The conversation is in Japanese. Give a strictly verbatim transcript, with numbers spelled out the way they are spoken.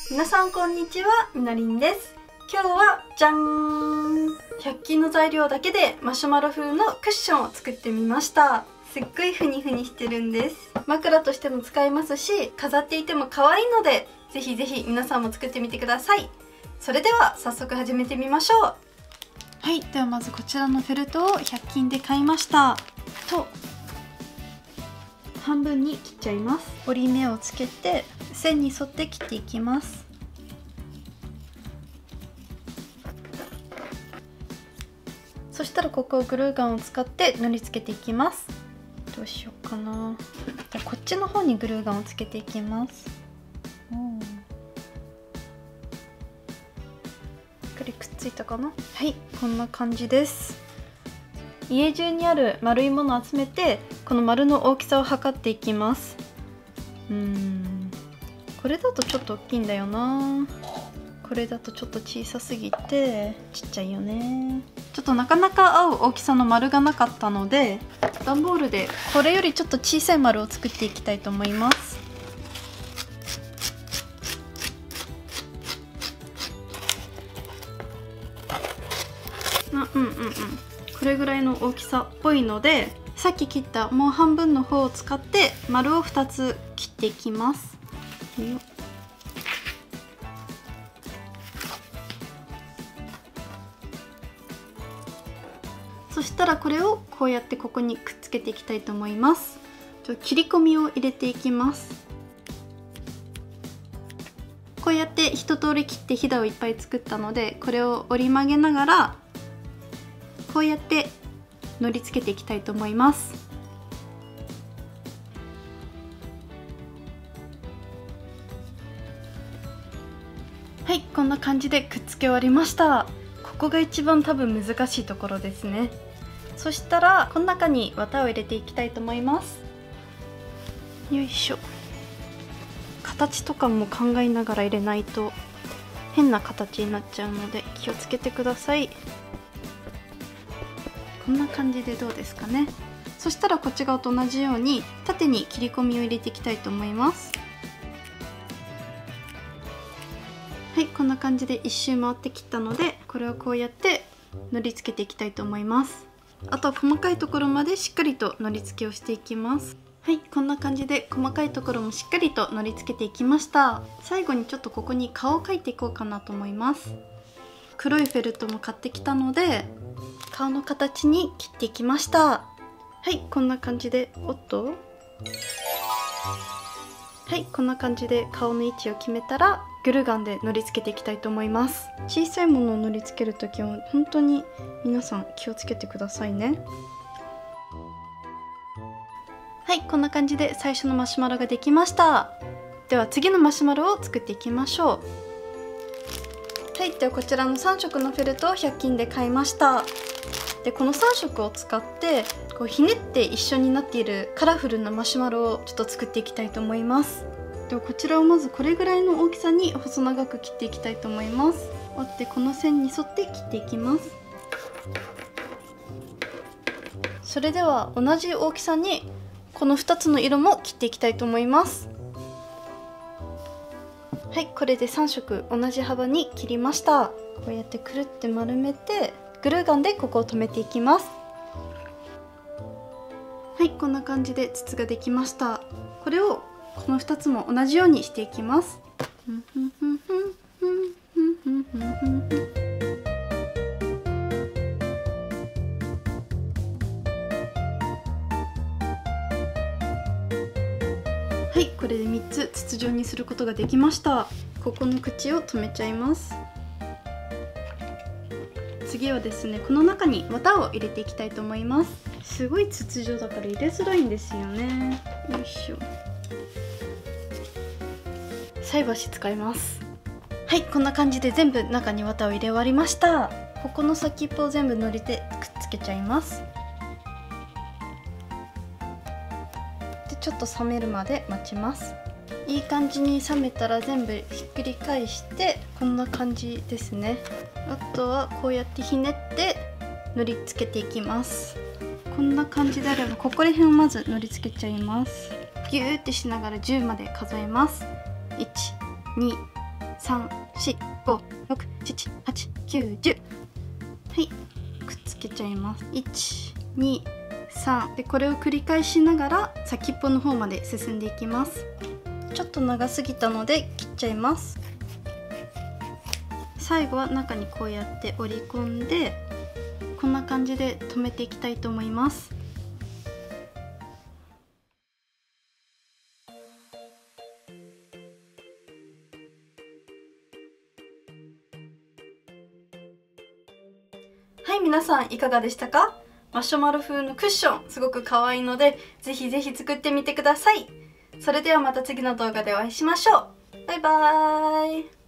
皆さんこんにちは、みなりんです。今日はじゃん、ひゃく均の材料だけでマシュマロ風のクッションを作ってみました。すっごいフニフニしてるんです。枕としても使えますし、飾っていても可愛いので、ぜひぜひ皆さんも作ってみてください。それでは早速始めてみましょう。はい、ではまずこちらのフェルトをひゃく均で買いました。と半分に切っちゃいます。折り目をつけて線に沿って切っていきます。そしたらここをグルーガンを使って塗りつけていきます。どうしようかな。じゃあこっちの方にグルーガンをつけていきます。しっかりくっついたかな。はい、こんな感じです。家中にある丸いものを集めてこの丸の大きさを測っていきます。うーんこれだとちょっと大きいんだよな。これだとちょっと小さすぎてちっちゃいよね。ちょっとなかなか合う大きさの丸がなかったので、段ボールでこれよりちょっと小さい丸を作っていきたいと思います。あ、うんうんうん、これぐらいの大きさっぽいので、さっき切ったもう半分の方を使って丸をふたつ切っていきます。よっ、そしたらこれをこうやってここにくっつけていきたいと思います。ちょ切り込みを入れていきます。こうやって一通り切ってひだをいっぱい作ったので、これを折り曲げながらこうやってのり付けていきたいと思います。はい、こんな感じでくっつけ終わりました。ここが一番多分難しいところですね。そしたらこの中に綿を入れていきたいと思います。よいしょ。形とかも考えながら入れないと変な形になっちゃうので気をつけてください。こんな感じでどうですかね。そしたらこっち側と同じように縦に切り込みを入れていきたいと思います。はい、こんな感じで一周回って切ったので、これをこうやって塗り付けていきたいと思います。あとは細かいところまでしっかりと塗り付けをしていきます。はい、こんな感じで細かいところもしっかりと塗り付けていきました。最後にちょっとここに顔を描いていこうかなと思います。黒いフェルトも買ってきたので顔の形に切っていきました。はい、こんな感じで、おっと、はい、こんな感じで顔の位置を決めたらグルーガンで塗り付けていきたいと思います。小さいものを塗り付けるときは本当に皆さん気をつけてくださいね。はい、こんな感じで最初のマシュマロができました。では次のマシュマロを作っていきましょう。はい、ではこちらのさん色のフェルトをひゃく均で買いました。でこのさん色を使ってこうひねって一緒になっているカラフルなマシュマロをちょっと作っていきたいと思います。ではこちらをまずこれぐらいの大きさに細長く切っていきたいと思います。折ってこの線に沿って切っていきます。それでは同じ大きさにこのふたつの色も切っていきたいと思います。はい、これでさん色同じ幅に切りました。こうやってくるって丸めてグルーガンでここを留めていきます。はい、こんな感じで筒ができました。これをこのふたつも同じようにしていきます。はい、これでみっつ筒状にすることができました。ここの口を留めちゃいます。次はですね、この中に綿を入れていきたいと思います。すごい筒状だから入れづらいんですよね。よいしょ。菜箸使います。はい、こんな感じで全部中に綿を入れ終わりました。ここの先っぽを全部のりでくっつけちゃいます。でちょっと冷めるまで待ちます。いい感じに冷めたら全部ひっくり返してこんな感じですね。あとはこうやってひねって塗りつけていきます。こんな感じであればここら辺をまず塗りつけちゃいます。ギューってしながらじゅうまで数えます。いち、に、 さん、し、ご、ろく、しち、はち、きゅう、じゅう。はい、くっつけちゃいます。いち、に、さんで、これを繰り返しながら先っぽの方まで進んでいきます。ちょっと長すぎたので切っちゃいます。最後は中にこうやって折り込んで、こんな感じで留めていきたいと思います。はい、皆さんいかがでしたか？マシュマロ風のクッションすごく可愛いので、ぜひぜひ作ってみてください。それではまた次の動画でお会いしましょう。バイバーイ。